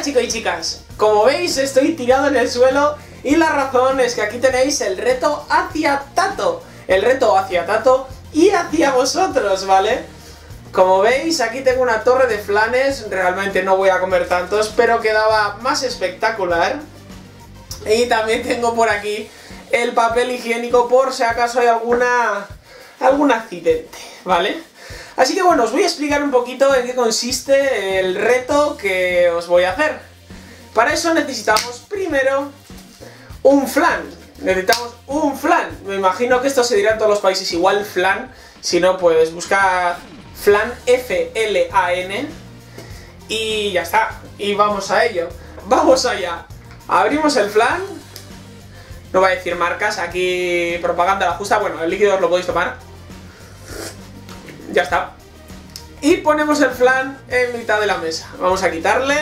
chicos y chicas, como veis estoy tirado en el suelo y la razón es que aquí tenéis el reto hacia Tato. El reto hacia Tato y hacia vosotros, ¿vale? Como veis aquí tengo una torre de flanes, realmente no voy a comer tantos, pero quedaba más espectacular. Y también tengo por aquí el papel higiénico por si acaso hay algún accidente, ¿vale? Así que bueno, os voy a explicar un poquito en qué consiste el reto que os voy a hacer. Para eso necesitamos primero un flan. Necesitamos un flan. Me imagino que esto se dirá en todos los países igual, flan. Si no, pues busca flan, F-L-A-N. Y ya está. Y vamos a ello. ¡Vamos allá! Abrimos el flan. No voy a decir marcas, aquí propaganda la justa. Bueno, el líquido os lo podéis tomar. Ya está. Y ponemos el flan en mitad de la mesa. Vamos a quitarle.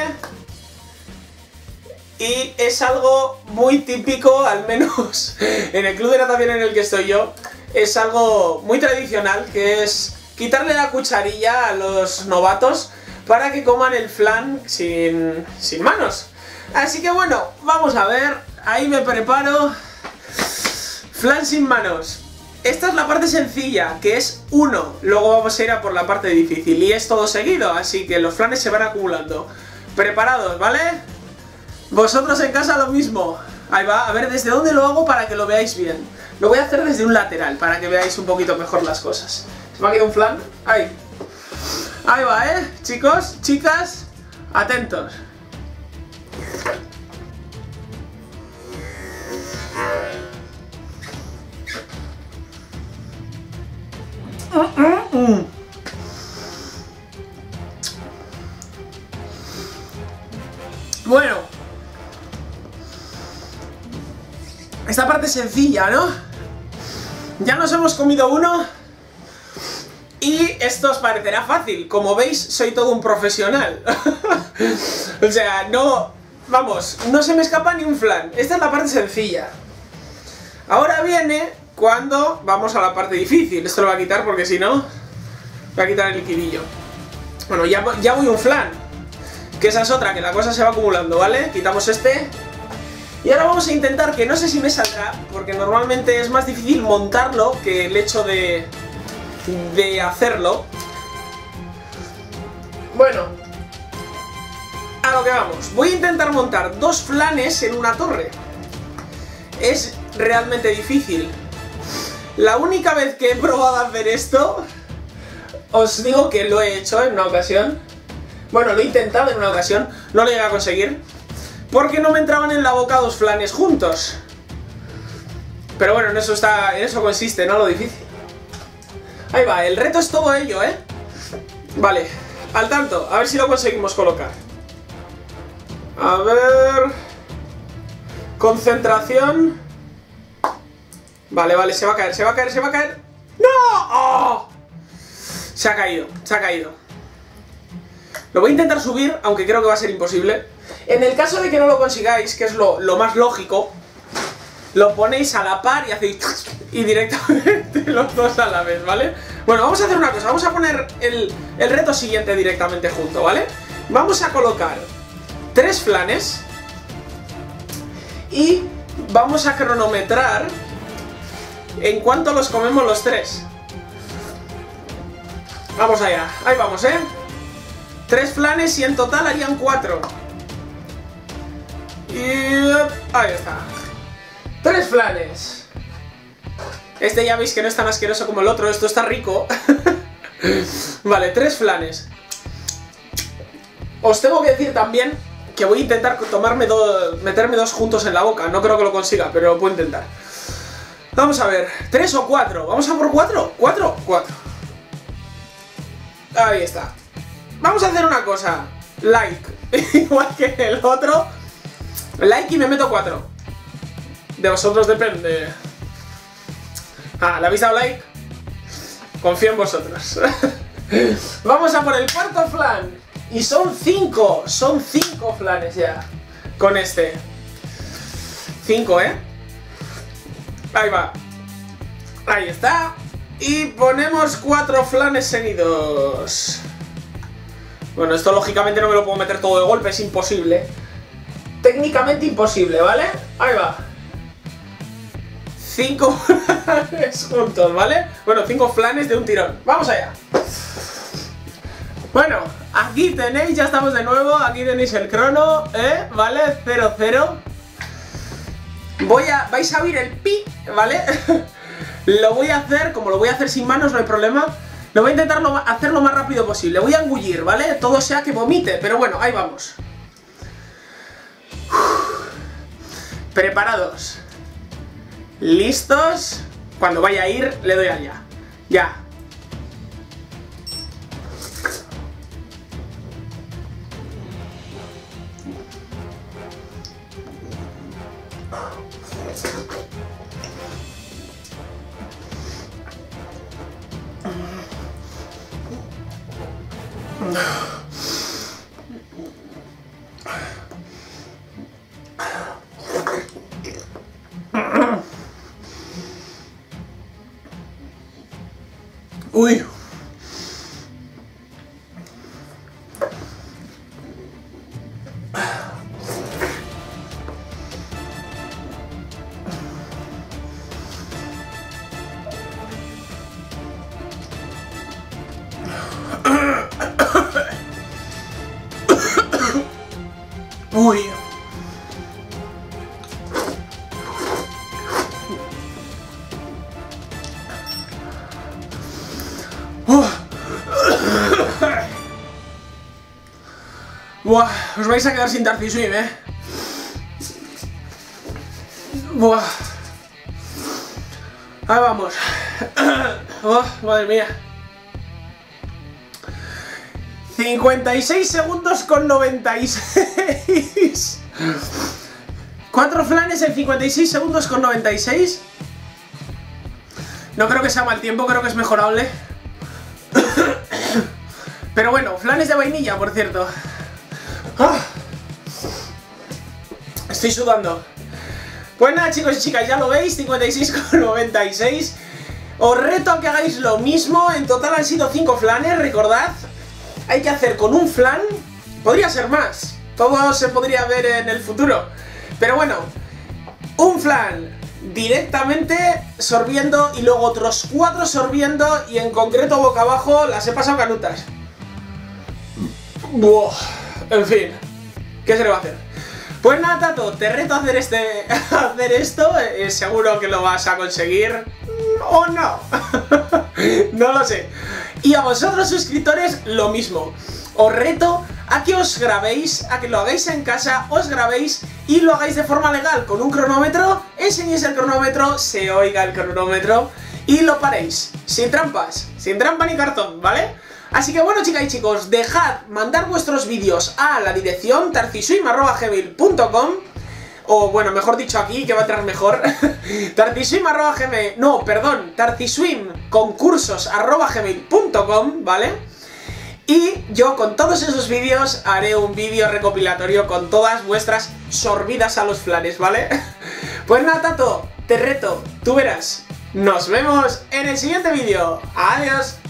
Y es algo muy típico, al menos en el club de natación en el que estoy yo. Es algo muy tradicional, que es quitarle la cucharilla a los novatos para que coman el flan sin manos. Así que bueno, vamos a ver. Ahí me preparo. Flan sin manos. Esta es la parte sencilla, que es 1. Luego vamos a ir a por la parte difícil. Y es todo seguido, así que los flanes se van acumulando. ¿Preparados, vale? Vosotros en casa lo mismo. Ahí va, a ver desde dónde lo hago para que lo veáis bien. Lo voy a hacer desde un lateral, para que veáis un poquito mejor las cosas. ¿Se me ha quedado un flan? Ahí. Ahí va, chicos, chicas, atentos. Bueno, esta parte es sencilla, ¿no? Ya nos hemos comido uno y esto os parecerá fácil. Como veis, soy todo un profesional. O sea, no... Vamos, no se me escapa ni un flan. Esta es la parte sencilla. Ahora viene cuando vamos a la parte difícil. Esto lo voy a quitar porque si no... Voy a quitar el liquidillo. Bueno, ya voy un flan. Que esa es otra, que la cosa se va acumulando, ¿vale? Quitamos este. Y ahora vamos a intentar, que no sé si me saldrá, porque normalmente es más difícil montarlo que el hecho de hacerlo. Bueno, a lo que vamos. Voy a intentar montar 2 flanes en una torre. Es realmente difícil. La única vez que he probado a hacer esto, os digo que lo he hecho en una ocasión. Bueno, lo he intentado en una ocasión, no lo llegué a conseguir, porque no me entraban en la boca 2 flanes juntos. Pero bueno, en eso consiste, ¿no? Lo difícil. Ahí va, el reto es todo ello, Vale, al tanto, a ver si lo conseguimos colocar. A ver... Concentración. Vale, vale, se va a caer, se va a caer, se va a caer. ¡No! ¡Oh! Se ha caído, se ha caído. Lo voy a intentar subir, aunque creo que va a ser imposible. En el caso de que no lo consigáis, que es lo más lógico, lo ponéis a la par y hacéis... Y directamente los dos a la vez, ¿vale? Bueno, vamos a hacer una cosa, vamos a poner el reto siguiente directamente junto, ¿vale? Vamos a colocar 3 flanes y vamos a cronometrar en cuánto los comemos los 3. Vamos allá, ahí vamos, 3 flanes y en total harían 4. Y... ahí está. 3 flanes. Este ya veis que no es tan asqueroso como el otro, esto está rico. Vale, 3 flanes. Os tengo que decir también que voy a intentar meterme 2 juntos en la boca. No creo que lo consiga, pero lo puedo intentar. Vamos a ver, 3 o 4. ¿Vamos a por 4? 4. Ahí está. Vamos a hacer una cosa. Like. Igual que el otro. Like y me meto 4. De vosotros depende. Ah, ¿le habéis dado like? Confío en vosotros. Vamos a por el 4º flan. Y son 5. Son 5 flanes ya. Con este. 5, Ahí va. Ahí está. Y ponemos 4 flanes seguidos. Bueno, esto lógicamente no me lo puedo meter todo de golpe, es imposible. Técnicamente imposible, ¿vale? Ahí va. 5 flanes juntos, ¿vale? Bueno, 5 flanes de un tirón. Vamos allá. Bueno, aquí tenéis, ya estamos de nuevo. Aquí tenéis el crono, ¿vale? 0-0. Vais a oír el pi, ¿vale? Lo voy a hacer, como lo voy a hacer sin manos, no hay problema. Lo voy a intentar hacer lo más rápido posible. Voy a engullir, ¿vale? Todo sea que vomite, pero bueno, ahí vamos. Preparados. ¿Listos? Cuando vaya a ir, le doy allá. Ya. Uy. Uy. Buah, os vais a quedar sin Darcy Swim, Buah. Ahí vamos. Oh, madre mía. 56 segundos con 96. 4 flanes en 56 segundos con 96. No creo que sea mal tiempo, creo que es mejorable. Pero bueno, flanes de vainilla, por cierto. Estoy sudando. Pues nada, chicos y chicas, ya lo veis, 56,96. Os reto a que hagáis lo mismo. En total han sido 5 flanes, recordad. Hay que hacer con un flan. Podría ser más. Todo se podría ver en el futuro. Pero bueno, un flan directamente sorbiendo y luego otros 4 sorbiendo, y en concreto boca abajo las he pasado canutas. Buah. En fin, ¿qué se le va a hacer? Pues nada, Tato, te reto a hacer esto. Seguro que lo vas a conseguir. ¿O no? No lo sé. Y a vosotros, suscriptores, lo mismo. Os reto a que os grabéis, a que lo hagáis en casa, os grabéis y lo hagáis de forma legal, con un cronómetro, enseñéis el cronómetro, se oiga el cronómetro y lo paréis. Sin trampas, sin trampa ni cartón, ¿vale? Así que bueno, chicas y chicos, mandar vuestros vídeos a la dirección tarciswim@gmail.com. O bueno, mejor dicho aquí, que va a entrar mejor. tarciswim@gmail.com, ¿vale? Y yo con todos esos vídeos haré un vídeo recopilatorio con todas vuestras sorbidas a los flanes, ¿vale? Pues nada, Tato, te reto, tú verás. Nos vemos en el siguiente vídeo. Adiós.